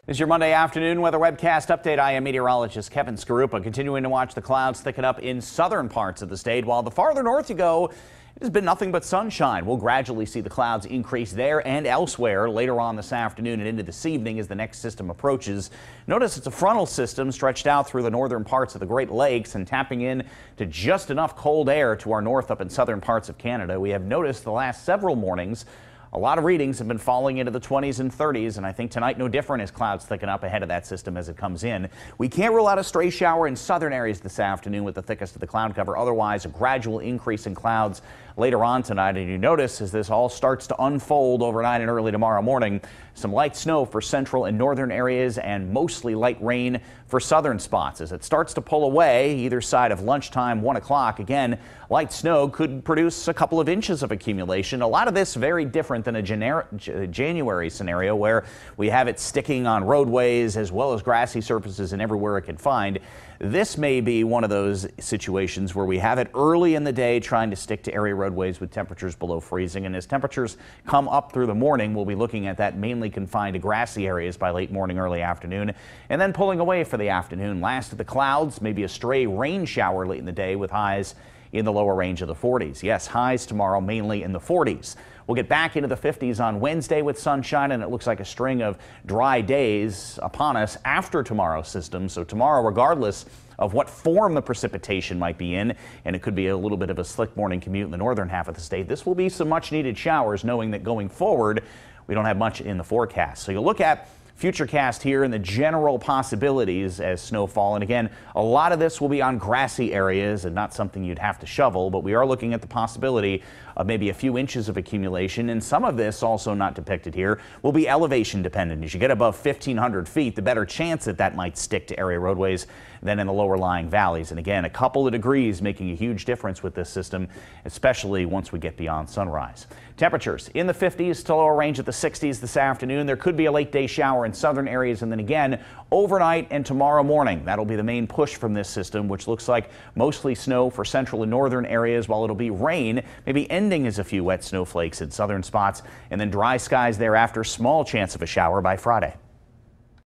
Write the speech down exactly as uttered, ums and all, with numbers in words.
This is your Monday afternoon weather webcast update. I am meteorologist Kevin Skarupa, continuing to watch the clouds thicken up in southern parts of the state. While the farther north you go, it has been nothing but sunshine. We'll gradually see the clouds increase there and elsewhere later on this afternoon and into this evening as the next system approaches. Notice it's a frontal system stretched out through the northern parts of the Great Lakes and tapping in to just enough cold air to our north up in southern parts of Canada. We have noticed the last several mornings a lot of readings have been falling into the twenties and thirties, and I think tonight no different as clouds thicken up ahead of that system as it comes in. We can't rule out a stray shower in southern areas this afternoon with the thickest of the cloud cover. Otherwise, a gradual increase in clouds later on tonight. And you notice as this all starts to unfold overnight and early tomorrow morning, some light snow for central and northern areas and mostly light rain for southern spots. As it starts to pull away either side of lunchtime, one o'clock, again, light snow could produce a couple of inches of accumulation. A lot of this very different than a gener- January scenario where we have it sticking on roadways as well as grassy surfaces and everywhere it can find. This may be one of those situations where we have it early in the day trying to stick to area roadways with temperatures below freezing. And as temperatures come up through the morning, we'll be looking at that mainly confined to grassy areas by late morning, early afternoon, and then pulling away for the afternoon. Last of the clouds, maybe a stray rain shower late in the day with highs in the lower range of the forties. Yes, highs tomorrow mainly in the forties. We'll get back into the fifties on Wednesday with sunshine, and it looks like a string of dry days upon us after tomorrow's system. So tomorrow, regardless of what form the precipitation might be in, and it could be a little bit of a slick morning commute in the northern half of the state, this will be some much needed showers, knowing that going forward, we don't have much in the forecast. So you'll look at Futurecast here and the general possibilities as snowfall. And again, a lot of this will be on grassy areas and not something you'd have to shovel, but we are looking at the possibility of maybe a few inches of accumulation. And some of this, also not depicted here, will be elevation dependent. As you get above fifteen hundred feet, the better chance that that might stick to area roadways than in the lower lying valleys. And again, a couple of degrees making a huge difference with this system, especially once we get beyond sunrise. Temperatures in the fifties to lower range at the sixties this afternoon. There could be a late day shower in southern areas, and then again overnight and tomorrow morning. That'll be the main push from this system, which looks like mostly snow for central and northern areas, while it'll be rain, maybe ending as a few wet snowflakes in southern spots, and then dry skies thereafter. Small chance of a shower by Friday.